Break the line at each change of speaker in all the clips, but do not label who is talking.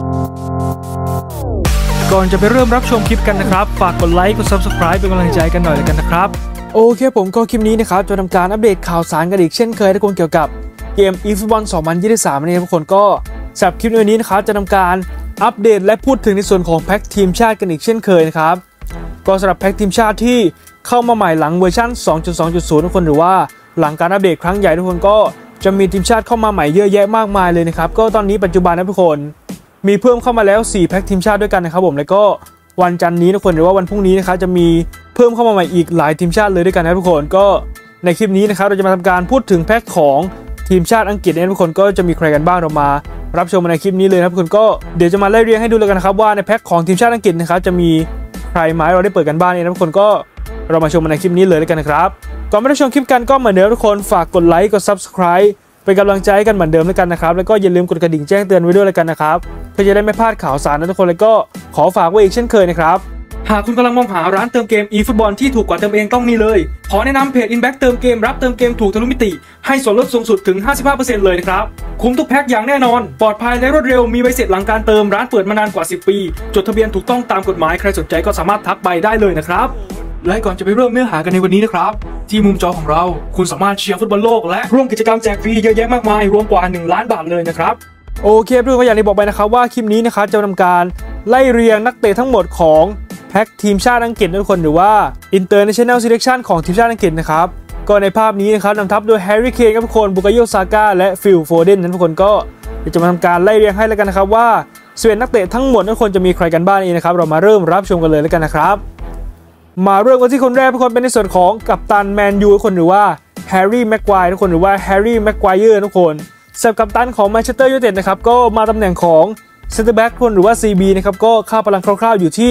ก่อนจะไปเริ่มรับชมคลิปกันนะครับฝากกดไลค์กด Subscribe เป็นกำลังใจกันหน่อยเลยกันนะครับโอเคผมก็คลิปนี้นะครับจะทำการอัปเดตข่าวสารกันอีกเช่นเคยทุกคนเกี่ยวกับเกม eFootball 2023นี่ทุกคนก็สำหรับคลิปในวันนี้นะครับจะทำการอัปเดตและพูดถึงในส่วนของแพ็คทีมชาติกันอีกเช่นเคยนะครับก็สำหรับแพ็คทีมชาติที่เข้ามาใหม่หลังเวอร์ชัน 2.2.0 ทุกคนหรือว่าหลังการอัปเดตครั้งใหญ่ทุกคนก็จะมีทีมชาติเข้ามาใหม่เยอะแยะมากมายเลยนะครับก็ตอนนี้ปัจจุบันนะทุกคนมีเพิ่มเข้ามาแล้ว4แพ็คทีมชาติด้วยกันนะครับผมแล้วก็วันจันทร์นี้ทุกคนหรือว่าวันพรุ่งนี้นะครับจะมีเพิ่มเข้ามาใหม่อีกหลายทีมชาติเลยด้วยกันนะทุกคนก็ในคลิปนี้นะครับเราจะมาทำการพูดถึงแพ็คของทีมชาติอังกฤษเนี่ยทุกคนก็จะมีใครกันบ้างเรามารับชมในคลิปนี้เลยนะทุกคนก็เดี๋ยวจะมาไล่เรียงให้ดูเลยกันนะครับว่าในแพ็คของทีมชาติอังกฤษนะครับจะมีใครมาให้เราได้เปิดกันบ้างเนี่ยทุกคนก็เรามาชมในคลิปนี้เลยด้วยกันนะครับก่อนไม่ได้ชมคลิปกันก็เหมือนเดิมทุกคนฝากกดไลค์กด Subscribe เป็นกำลังใจกันเหมือนเดิมด้วยกันนะครับแล้วก็อย่าลืมกดกระดิ่งแจ้งเตือนไว้ด้วยเลยกันนะครับเพื่อจะได้ไม่พลาดข่าวสารนะทุกคนแล้วก็ขอฝากไว้อีกเช่นเคยนะครับหากคุณกำลังมองหาร้านเติมเกม eFootball ที่ถูกกว่าเติมเองต้องนี่เลยขอแนะนำเพจ Inback เติมเกมรับเติมเกมถูกทะลุมิติให้ส่วนลดสูงสุดถึง 55% เลยนะครับคุ้มทุกแพ็คอย่างแน่นอนปลอดภัยและรวดเร็วมีใบเสร็จหลังการเติมร้านเปิดมานานกว่า10 ปีจดทะเบียนถูกต้องตามกฎหมายใครสนใจก็สามารถทักไปได้เลยนะครับและก่อนจะไปเริ่มเนื้อหากันในวันนี้นะครับที่มุมจอของเราคุณสามารถเชียร์ฟุตบอลโลกและร่วมกิจกรรมแจกฟรีเยอะแยะมากมายรวมกว่า1 ล้านบาทเลยนะครับโอเคเพื่อนก็อย่างที่บอกไปนะครับว่าคลิปนี้นะครับจะทำการไล่เรียงนักเตะทั้งหมดของแพ็คทีมชาติอังกฤษทุกคนหรือว่า International Selection ของทีมชาติอังกฤษนะครับก็ในภาพนี้นะครับนำทัพโดยแฮร์รี่เคนครับทุกคนบุกาโยซาก้าและฟิลโฟเดนนั้นทุกคนก็จะมาทำการไล่เรียงให้แล้วกันนะครับว่า11นักเตะทั้งหมดทุกคนจะมีใครกันบ้างนี่นะครับเรามาเริ่มรับชมกันเลยแล้วกันนะครับมาเริ่มกันที่คนแรกทุกคนเป็นในส่วนของกัปตันแมนยูทุกคนหรือว่าแฮร์รี่แม็กไกวร์ทุกคนหรือว่าแฮร์รี่แม็กไกวร์ทุกคนสำหรับกัปตันของแมนเชสเตอร์ยูไนเต็ดนะครับก็มาตำแหน่งของเซนเตอร์แบ็กทุกคนหรือว่า CB นะครับก็ค่าพลังคร่าวๆอยู่ที่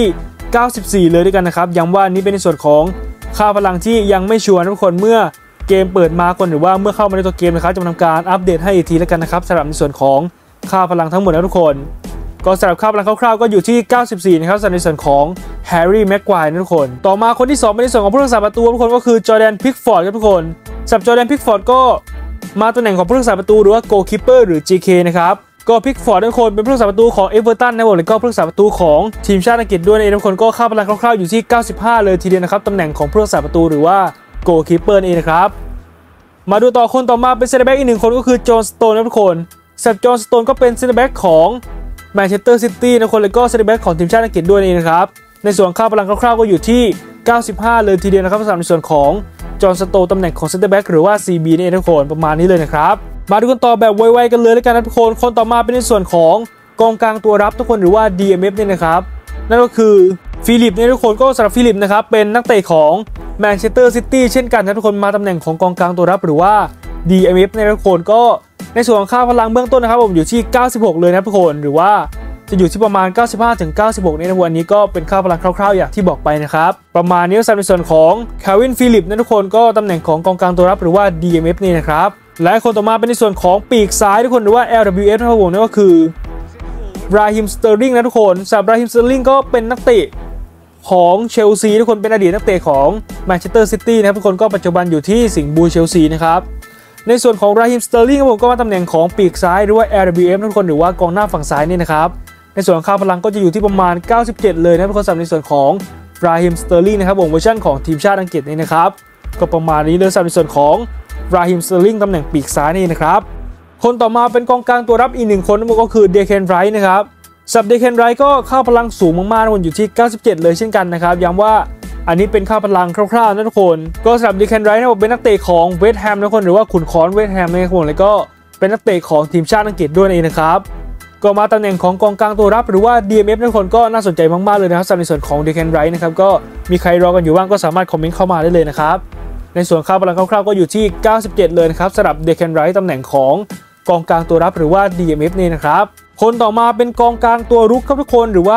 94เลยด้วยกันนะครับย้ำว่านี้เป็นในส่วนของค่าพลังที่ยังไม่ชัวร์ทุกคนเมื่อเกมเปิดมาคนหรือว่าเมื่อเข้ามาในตัวเกมนะครับจะทำการอัปเดตให้อีกทีแล้วกันนะครับสำหรับในส่วนของค่าพลังทั้งหมดนะทุกคนก็สำหรับค่าพลังคร่าวๆก็อยู่ที่94นะครับสำหรับในส่วนของแฮร์รี่แม็กไกวร์ทุกคนต่อมาคนที่2เป็นในส่วนของผู้รักษาประตูทุกคนก็คือจอร์แดนพิกฟอร์ดครับทุกคนสำหรับจอร์แดนพิกฟอร์ดก็มาตำแหน่งของผู้รักษาประตูหรือว่าโกลคีปเปอร์หรือ GK นะครับก็พิกฟอร์ดทุกคนเป็นผู้รักษาประตูของเอเวอร์ตันนะผมแล้วก็ผู้รักษาประตูของทีมชาติอังกฤษด้วยทุกคนก็ค่าพลังคร่าวๆอยู่ที่95เลยทีเดียวนะครับตำแหน่งของผู้รักษาประตูหรือว่าโกลคีปเปอร์นี่นะครับมาดูต่อคนต่อมาเป็นเซนเตอร์แบ็กอีก1คนก็คือจอห์นสโตนนะทุกคนสำหรับจอห์นสโตนก็เป็นเซนเตอร์แบ็กของแมนเชสเตอร์ซิตี้นะคนแล้วก็เซนเตอร์แบ็กของทีมชาติอังกฤษด้วยนี่นะครับในส่วนค่าพลังคร่าวๆก็อยู่ที่95เลยทีเดียวนะครับสำหรับในส่วนของจอห์นสโตนตำแหน่งของเซนเตอร์แบ็กหรือว่า CB นี่ทุกคนประมาณนี้เลยนะครับมาดูกันต่อแบบไวๆกันเลยแล้วกันนะทุกคนคนต่อมาเป็นในส่วนของกองกลางตัวรับทุกคนหรือว่า DMF นี่นะครับนั่นก็คือฟิลิปนี่ทุกคนก็สำหรับฟิลิปนะครับเป็นนักเตะของแมนเชสเตอร์ซิตี้เช่นกันนะทุกคนมาตำแหน่งของกองกลางตัวรับหรือว่า DMF นี่ทุกคนก็ในส่วนของค่าพลังเบื้องต้นนะครับผมอยู่ที่96เลยนะทุกคนหรือว่าจะอยู่ที่ประมาณ95 ถึง 96ในวันนี้ก็เป็นค่าพลังคร่าวๆอย่างที่บอกไปนะครับประมาณนี้สำหรับในส่วนของคาวินฟิลิปนะทุกคนก็ตำแหน่งของกองกลางตัวรับหรือว่า DMF นี่นะครับและคนต่อมาเป็นในส่วนของปีกซ้ายทุกคนหรือว่า LWF นะครับผมนั่นก็คือราฮิมสเตอร์ลิงนะทุกคนสำหรับราฮิมสเตอร์ลิงก็เป็นนักเตะของเชลซีทุกคนเป็นอดีตนักเตะของแมนเชสเตอร์ซิตี้นะครับทุกคนก็ปัจจุบันอยู่ที่สิงห์บูเชลซีนะครับในส่วนของราฮิมสเตอร์ลิงครับผมก็มาตำแหน่งของปีกซ้ายหรือว่า LWF ทุกคนหรือว่ากองหน้าฝั่งซ้ายนี่นะครับในส่วนค่าพลังก็จะอยู่ที่ประมาณ97เลยนะทุกคนสำหรับในส่วนของราฮิมสเตอร์ลิงนะครับผมเวอร์ชันของทีมชาติอังกฤษนี่นะครับก็ประมาณนี้เลยสำหรับในส่วนของราฮิมสเตอร์ลิงตำแหน่งปีกซ้ายนี่นะครับคนต่อมาเป็นกองกลางตัวรับอีก1คนนั่นก็คือเดเคนไรท์นะครับสำหรับเดเคนไรท์ก็ค่าพลังสูงมากๆนะอยู่ที่97เลยเช่นกันนะครับย้ำว่าอันนี้เป็นค่าพลังคร่าวๆนะทุกคนก็สำหรับเดเคนไรท์นะเป็นนักเตะของเวสต์แฮมทุกคนหรือว่าขุนค้อนเวสต์แฮมนะครับผมแล้วก็เป็นนักเตะของทีมชาติอังกฤษด้วยนี่นะครับก็มาตำแหน่งของกองกลางตัวรับหรือว่า DMF ทุกคนก็น่าสนใจมากๆเลยนะครับสำหรับในส่วนของเดเคนไรท์นะครับก็มีใครรอกันอยู่บ้างก็สามารถคอมเมนต์เข้ามาได้เลยนะครับในส่วนค่าพลังคร่าวๆก็อยู่ที่97เลยนะครับสำหรับเดเคนไรท์ตำแหน่งของกองกลางตัวรับหรือว่า DMF นี่นะครับคนต่อมาเป็นกองกลางตัวรุกครับทุกคนหรือว่า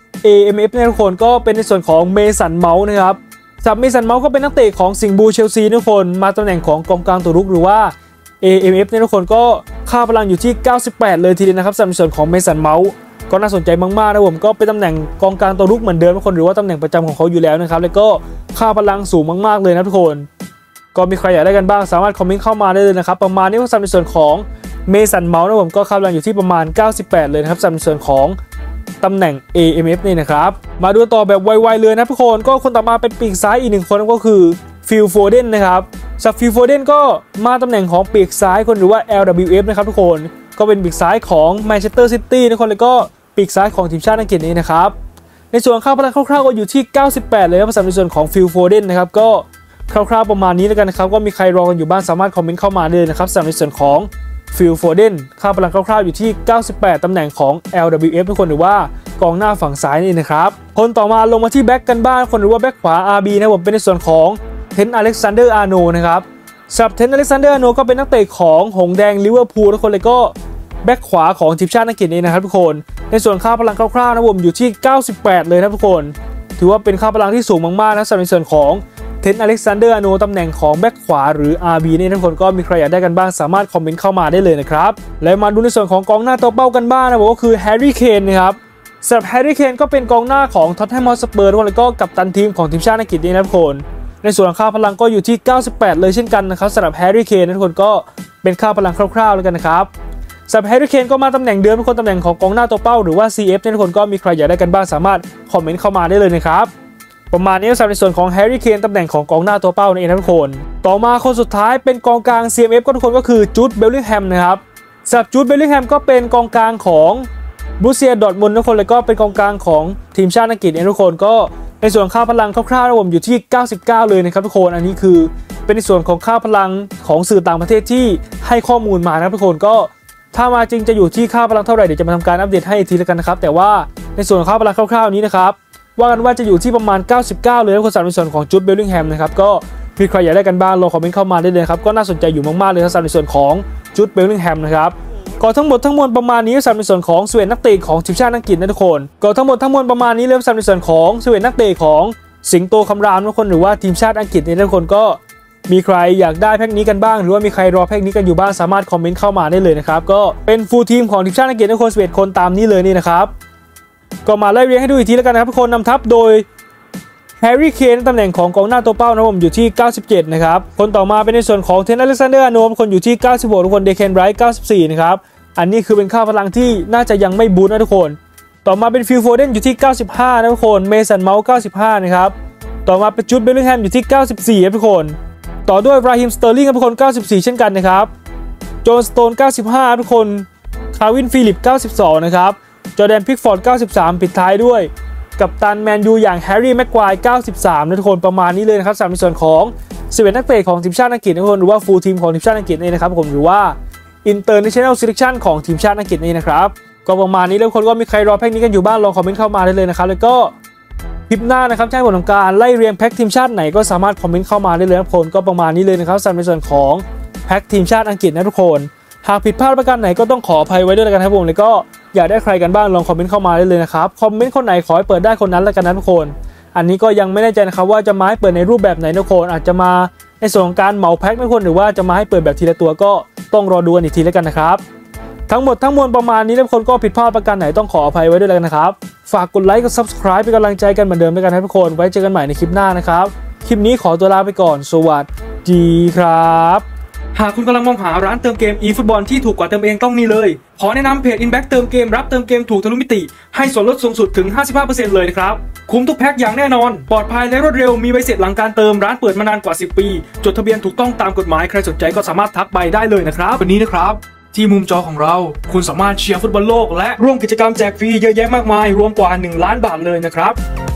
AMF เนี่ยทุกคนก็เป็นในส่วนของเมสันเมาส์นะครับสำหรับเมสันเมาส์ก็เป็นนักเตะของสิงห์บูเชลซีทุกคนมาตำแหน่งของกองกลางตัวรุกหรือว่า AMF เนี่ยทุกคนก็ค่าพลังอยู่ที่98เลยทีเดียวนะครับสำหรับในส่วนของเมสันเมาส์ก็น่าสนใจมากๆนะผมก็เป็นตำแหน่งกองกลางตัวรุกเหมือนเดิมทุกคนหรือว่าตำแหน่งประจำของเขาอยู่แล้วนะครับแล้วก็ค่าพลังสูงมากๆเลยนะทุกคนก็มีใครอยากได้กันบ้างสามารถคอมเมนต์เข้ามาได้เลยนะครับประมาณนี้ก็สำหรับในส่วนของเมสันเมาส์นะผมก็ค่าพลังอยู่ที่ประมาณ98เลยนะครับสำหรับในส่วนของตำแหน่ง AMF นี่นะครับมาดูต่อแบบไวๆเลยนะทุกคนก็คนต่อมาเป็นปีกซ้ายอีก1คนก็คือฟิลโฟเดนนะครับสับฟิลโฟเดนก็มาตำแหน่งของปีกซ้ายคนหรือว่า LWF นะครับทุกคนก็เป็นปีกซ้ายของแมนเชสเตอร์ซิตี้นะคนแล้วก็ปีกซ้ายของทีมชาติอังกฤษนี้นะครับในส่วนค่าพลังคร่าวๆก็อยู่ที่98เลยครับสำหรับในส่วนของฟิลโฟเดนนะครับก็คร่าวๆประมาณนี้แล้วกันนะครับก็มีใครรอกันอยู่บ้างสามารถคอมเมนต์เข้ามาได้เลยนะครับสำหรับในส่วนของฟิลโฟเดนค่าพลังคร่าวๆอยู่ที่98ตำแหน่งของ LWF ทุกคนหรือว่ากองหน้าฝั่งซ้ายนี่นะครับคนต่อมาลงมาที่แบ็กกันบ้างคนหรือว่าแบ็กขวา RB นะผมเป็นในส่วนของเทนต์อเล็กซานเดอร์อาร์โนนะครับสำหรับเทนต์อเล็กซานเดอร์อาร์โนก็เป็นนักเตะของหงแดงลิเวอร์พูลทุกคนเลยก็แบ็กขวาของทีมชาติอังกฤษนี่นะครับทุกคนในส่วนค่าพลังคร่าวๆนะผมอยู่ที่98เลยนะทุกคนถือว่าเป็นค่าพลังที่สูงมากๆนะสำหรับในส่วนของเทนต์อเล็กซานเดอร์อาร์โนตำแหน่งของแบ็กขวาหรือ RB นี่ทุกคนก็มีใครอยากได้กันบ้างสามารถคอมเมนต์เข้ามาได้เลยนะครับและมาดูในส่วนของกองหน้าตัวเป้ากันบ้างนะผมก็คือแฮร์รี่เคนนะครับสำหรับแฮร์รี่เคนก็เป็นกองหน้าของท็อตแนมฮอตสเปอร์ทุกคนแล้วก็กัปตันทีมของทีมชาติอังกฤษนี่นะทุกคนในส่วนค่าพลังก็อยู่ที่98เลยเช่นกันนะครับสำหรับแฮร์รี่เคนทุกคนก็เป็นค่าพลังคร่าวๆแล้วกันนะครับสำหรับแฮร์รี่เคนก็มาตำแหน่งเดิมทุกคนตำแหน่งของกองหน้าตัวเป้าหรือว่า CF ทุกคนก็มีใครอยากได้กันบ้างสามารถคอมเมนต์เข้ามาได้เลยนะครับประมาณนี้สำหรับในส่วนของแฮร์รี่เคนตำแหน่งของกองหน้าตัวเป้าในทุกคนต่อมาคนสุดท้ายเป็นกองกลาง CMF ก็ทุกคนก็คือจูดเบลลิงแฮมนะครับสำหรับจูดเบลลิงแฮมก็เป็นกองกลางของบรูเซียดอร์ทมุนด์ทุกคนเลยก็เป็นกองกลางของทีมชาติอังกฤษทุกคนก็ในส่วนค่าพลังคร่าวๆผมอยู่ที่99เลยนะครับทุกคนอันนี้คือเป็นในส่วนของค่าพลังของสื่อต่างประเทศที่ให้ข้อมูลมานะครับทุกคนก็ถ้ามาจริงจะอยู่ที่ค่าพลังเท่าไหร่เดี๋ยวจะมาทำการอัปเดตให้อีกทีแล้วกันนะครับแต่ว่าในส่วนของค่าพลังคร่าวๆนี้นะครับว่ากันว่าจะอยู่ที่ประมาณ99เลยทุกคนสำหรับในส่วนของจูดเบลลิงแฮมนะครับก็มีใครอยากได้กันบ้างลองคอมเมนต์เข้ามาได้เลยครับก็น่าสนใจอยู่มากๆเลยสำหรับในส่วนของจูดเบลลิงแฮมนะครับก็ทั้งหมดทั้งมวลประมาณนี้สำหรับในส่วนของ11นักเตะของทีมชาติอังกฤษนะทุกคนก็ทั้งหมดทั้งมวลประมาณนี้เลยสำหรับในส่วนของ11นักเตะของสิงโตคำรามทุกคนหรือว่าทีมชาติอังกฤษนี่ทุกคนก็มีใครอยากได้แพ็กนี้กันบ้างหรือว่ามีใครรอแพ็กนี้กันอยู่บ้างสามารถคอมเมนต์เข้ามาได้เลยนะครับก็เป็นฟูลทีมของทีมชาติอังกฤษทุกคน11คนตามนี้เลยนี่นะครับก็มาไล่เรียงให้ดูอีกทีแล้วกันนะครับทุกคนนำทัพโดยแฮร์รี่เคนตำแหน่งของกองหน้าตัวเป้านะผมอยู่ที่97นะครับคนต่อมาเป็นในส่วนของเทนต์อเล็กซานเดอร์อาร์โนคนอยู่ที่96ทุกคนเดเคนไรท์94นะครับอันนี้คือเป็นค่าพลังที่น่าจะยังไม่บูทนะทุกคนต่อมาเป็นฟิลโฟเดนอยู่ที่95นะทุกคนเมสันเมาส์95นะครับต่อมาเป็นจูดเบลลิงแฮมอยู่ที่94ครับทุกคนต่อด้วยราฮิมสเตอร์ลิงทุกคน94เช่นกันนะครับโจนสโตน95ทุกคนคาวินฟิลิป92นะครับจอร์แดนพิกฟอร์ด93ปิดท้ายด้วยกัปตันแมนยูอย่างแฮร์รี่แม็กควาย93นะทุกคนประมาณนี้เลยนะครับสำหรับในส่วนของ11นักเตะของทีมชาติอังกฤษทุกคนหรือว่าฟูลทีมของทีมชาติอังกฤษนี่นะครับผมหรือว่าInternational Selection ของทีมชาติอังกฤษนี่นะครับก็ประมาณนี้แล้วคนก็มีใครรอแพ็กนี้กันอยู่บ้างลองคอมเมนต์เข้ามาได้เลยนะครับแล้วก็คลิปหน้านะครับให้ผมทำการไล่เรียงแพ็กทีมชาติไหนก็สามารถคอมเมนต์เข้ามาได้เลยทุกคนก็ประมาณนี้เลยนะครับสำหรับในส่วนของแพ็กทีมชาติอังกฤษนะทุกคนหากผิดพลาดประการไหนก็ต้องขออภัยไว้ด้วยกันครับผมแล้วก็อยากได้ใครกันบ้างลองคอมเมนต์เข้ามาได้เลยนะครับคอมเมนต์คนไหนขอให้เปิดได้คนนั้นแล้วกันนะทุกคนอันนี้ก็ยังไม่แน่ใจนะครับว่าจะมาให้เปิดในรูปแบบไหนทุกคนอาจจะมาในส่วนของการเหมาแพ็กทุกคนหรือว่าจะมาให้เปิดแบบทีละตัวก็ต้องรอดูกันอีกทีแล้วกันนะครับทั้งหมดทั้งมวลประมาณนี้ทุกคนก็ผิดพลาดประการไหนต้องขออภัยไว้ด้วยกันนะครับฝากกดไลค์กด Subscribe เป็นกำลังใจกันเหมือนเดิมด้วยกันทุกคนไว้เจอกันใหม่ในคลิปหน้านะครับคลิปนี้ขอตัวลาไปก่อนสวัสดีครับหากคุณกำลังมองหาร้านเติมเกม eFootball ที่ถูกกว่าเติมเองต้องนี่เลยขอแนะนำเพจ Inback เติมเกมรับเติมเกมถูกทะลุมิติให้ส่วนลดสูงสุดถึง 55% เลยนะครับคุ้มทุกแพ็คอย่างแน่นอนปลอดภัยและรวดเร็วมีใบเสร็จหลังการเติมร้านเปิดมานานกว่า10ปีจดทะเบียนถูกต้องตามกฎหมายใครสนใจก็สามารถทักไปได้เลยนะครับวันนี้นะครับที่มุมจอของเราคุณสามารถเชียร์ฟุตบอลโลกและร่วมกิจกรรมแจกฟรีเยอะแยะมากมายรวมกว่า1 ล้านบาทเลยนะครับ